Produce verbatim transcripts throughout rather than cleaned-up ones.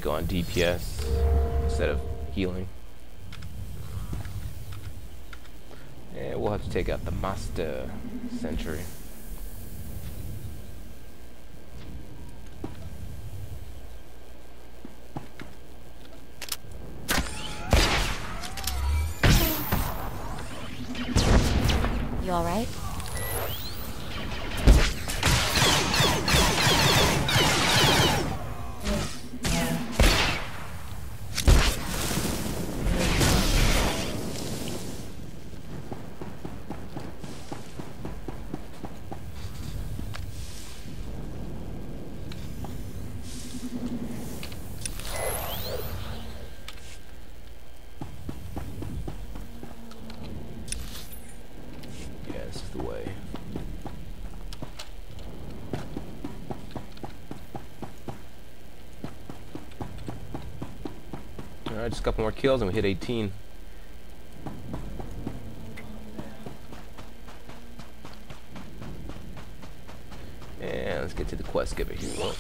Mako on D P S instead of healing. And we'll have to take out the Master Sentry. You all right? The way. Alright, just a couple more kills and we hit eighteen. And let's get to the quest giver here. Whoa.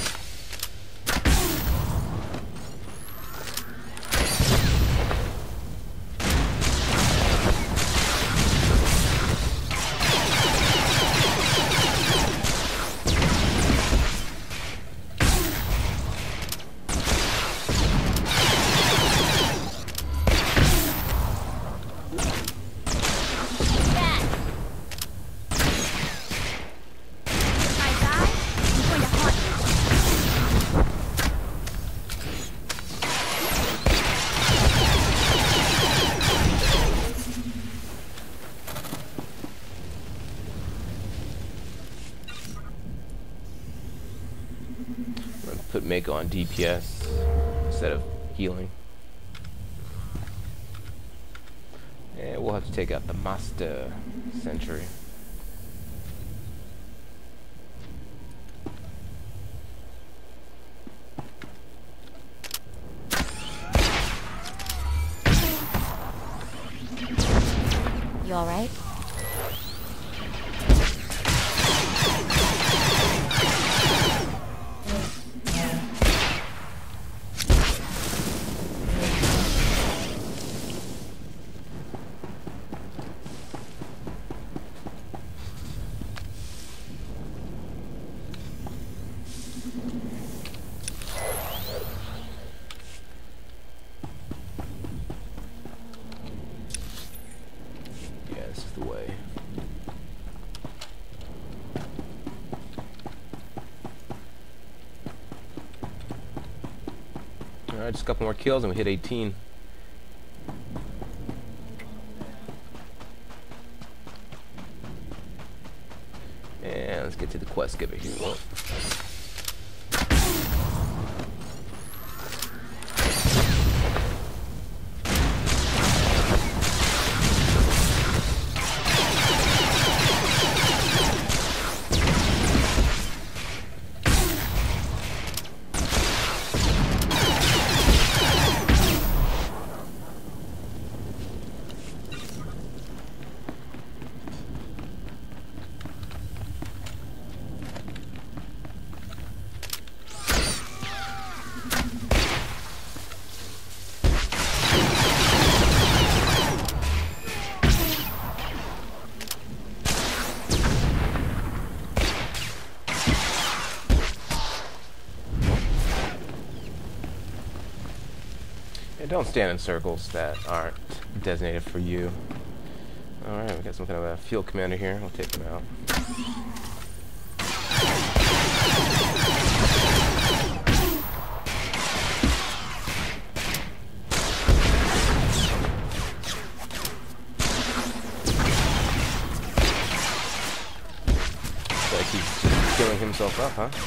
Put Mako on D P S instead of healing. And we'll have to take out the Master Sentry. You all right? The way. Alright, just a couple more kills and we hit eighteen. And let's get to the quest giver here. Whoa. Don't stand in circles that aren't designated for you. Alright, we got some kind of a field commander here. We'll take him out. Looks like he's just killing himself up, huh?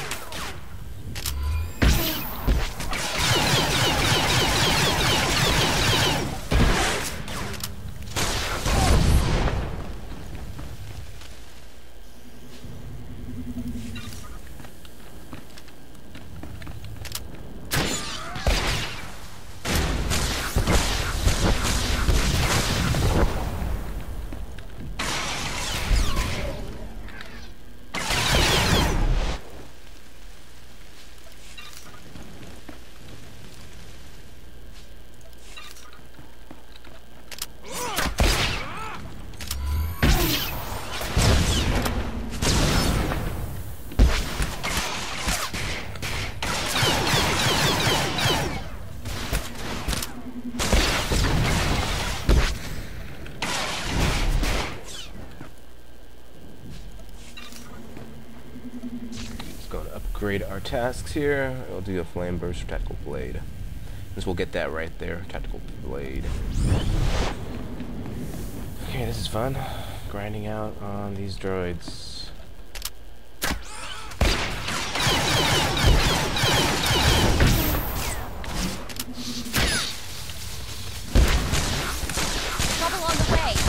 upgrade our tasks here. We'll do a flame burst or tactical blade. This will get that right there, tactical blade. Okay, this is fun. Grinding out on these droids. Trouble on the way.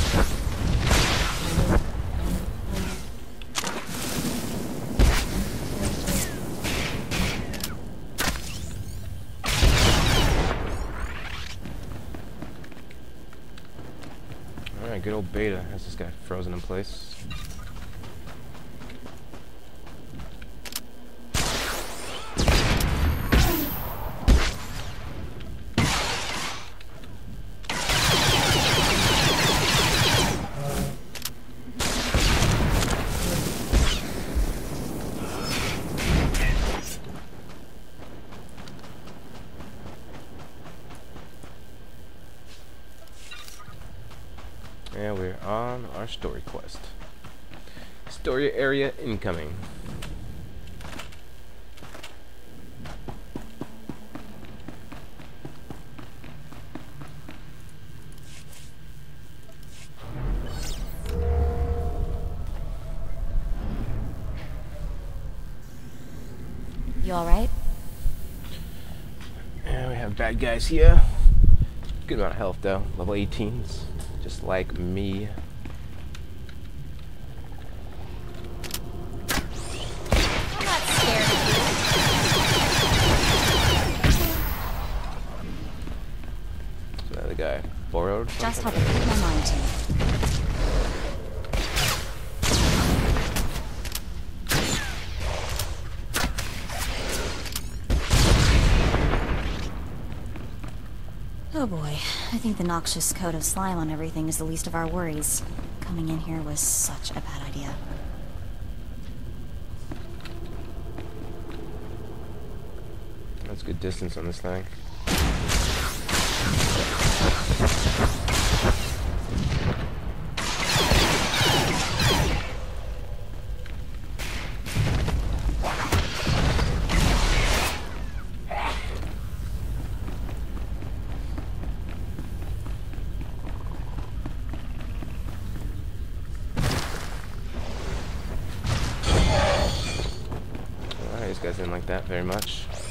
Alright, good old Beta has this guy frozen in place. And we're on our story quest. Story area incoming. You alright? And we have bad guys here. Good amount of health though. Level eighteens. Just like me. I'm not scared of you. So the guy borrowed Just something? have to put my mind to it. Oh boy, I think the noxious coat of slime on everything is the least of our worries. Coming in here was such a bad idea. That's good distance on this thing. Alright, these guys didn't like that very much.